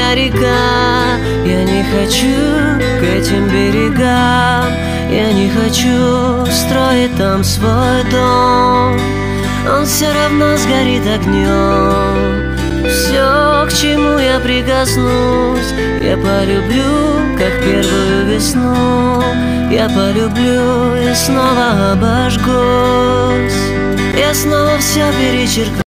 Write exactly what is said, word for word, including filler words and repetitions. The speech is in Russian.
моя река. Я не хочу к этим берегам, я не хочу строить там свой дом. Он все равно сгорит огнем. Все, к чему я прикоснусь, я полюблю, как первую весну. Я полюблю и снова обожгусь. Я снова все перечеркну.